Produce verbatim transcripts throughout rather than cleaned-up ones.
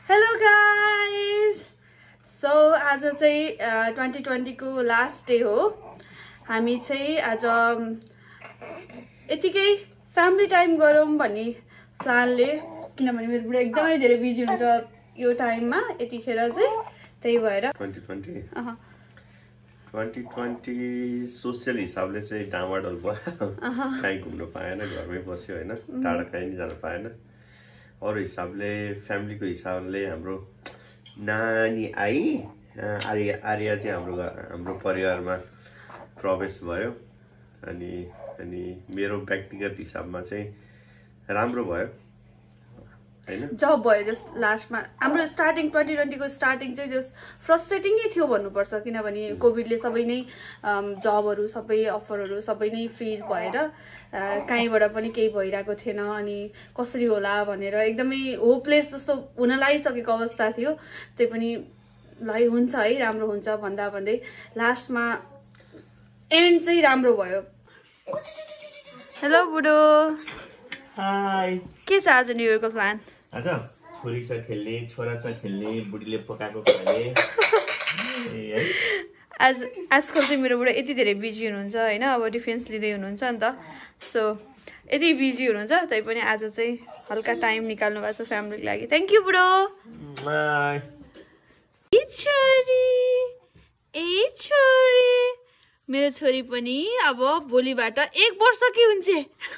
Hello guys! So आज चाहिँ twenty twenty को last day हो. हामी चाहिँ आज यतिकै family time गरौँ भन्ने प्लानले, किनभने मेरो बुढा एकदमै धेरै बिजी हुन्छ यो टाइममा यतिखेर चाहिँ, त्यही भएर twenty twenty uh twenty twenty social हिसाबले चाहिँ डामाडोल भयो. कहीँ घुम्न पाएन, घरमै बस्यो हैन, टाढा कहीँ जान पाएन. अरु हिसाबले फ्यामिलीको हिसाबले हाम्रो नानी आई आर्या आर्या चाहिँ हाम्रो हाम्रो परिवारमा प्रवेश भयो. अनि अनि मेरो व्यक्तिगत हिसाबमा चाहिँ राम्रो भयो हैन. जब भयो जस्ट लास्टमा हाम्रो स्टार्टिङ twenty twenty को स्टार्टिङ चाहिँ जस्ट फ्रस्ट्रेटिङ नै थियो भन्नुपर्छ, किनभने कोभिडले सबै नै जबहरु सबै अफरहरु सबै नै फ्रीज भएर कहीँबाट पनि केही भइराको थिएन. अनि कसरी होला भनेर एकदमै होपलेस जस्तो हुन लागिसकेको अवस्था थियो. त्यही पनि लै हुन्छ है, राम्रो हुन्छ भन्दा भन्दै लास्टमा एन्ड चाहिँ राम्रो भयो. हेलो बुडो. हाय. के छ आज न्यू इयरको प्लान? आज छोरी छ खेल्ने, छोरा छ खेल्ने, बुढीले पकाएको खाने. है आज आजकल चाहिँ मेरो बुढा यति धेरै बिजी हुनुहुन्छ हैन, अब डिफेन्स लिँदै हुनुहुन्छ नि त. सो यति बिजी हुनुहुन्छ, तै पनि आज चाहिँ हल्का टाइम निकाल्नु भएको छ फ्यामिलीको लागि. थ्यांक यू बुडो. बाय. ए छोरी, ए छोरी, मेरो छोरी पनि अब भोलिबाट एक वर्ष कि हुन्छ.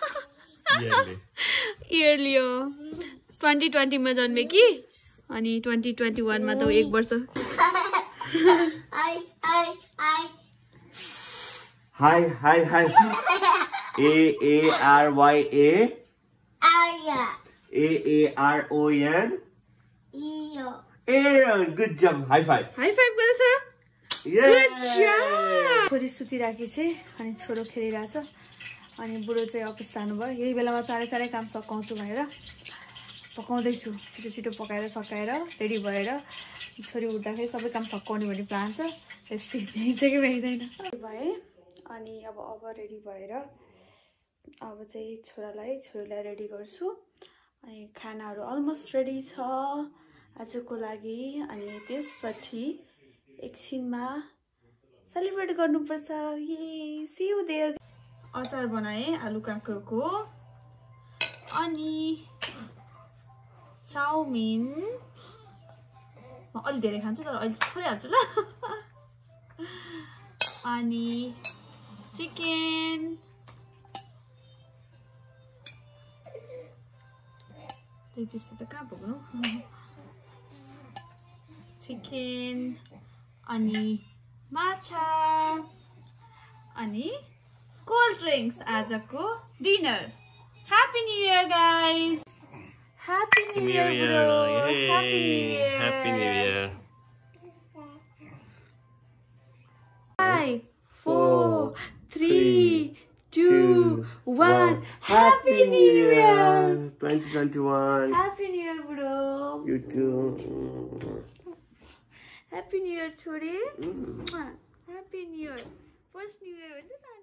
इयरली हो. twenty twenty मा जन्मे कि, अनि twenty twenty-one मा त एक वर्ष. Hi hi hi hi hi hi. A A R Y A Arya A A R O N इयो. Aaron. Good job. High five. High five गर्छ. Yeah. छोरी सुतिराखी चाहिँ, अनि छोरो खेलिरहेछ. अनि बुढो चाहिँ अफिस जानुभयो. यही बेलामा चाँडै चाँडै काम सकाउँछु भनेर पकाउँदैछु. छिटो छिटो पकाएर सकाएर रेडी भएर छोरी उठ्दाखेरि सबै काम सकाउने भन्ने प्लान छ. त्यसै भ्याइन्छ कि भ्याइँदैन भए. अनि अब अब रेडी भएर अब चाहिँ छोरालाई छोरीलाई रेडी गर्छु. अनि खानाहरू अलमोस्ट रेडी छ आजको लागि. अनि त्यसपछि एकछिनमा सेलिब्रेट गर्नुपर्छ. ये सी यू देयर. अचार बनाएँ आलु काँक्रोको. अनि चाउमिन म अलि धेरै खान्छु, तर अहिले थोरै हाल्छु ल. अनि चिकन, दुई पिस त कहाँ पुग्नु. चिकन अनि माछा अनि कोल्ड ड्रिंक्स आजको dinner. Happy new year guys. Happy new year bro. Happy new year. Happy New Year. Five, four, three, two, one. Happy New Year. twenty twenty-one. Happy New Year bro. You too. Happy New Year छोरी. Happy New Year. First New Year हो नि त.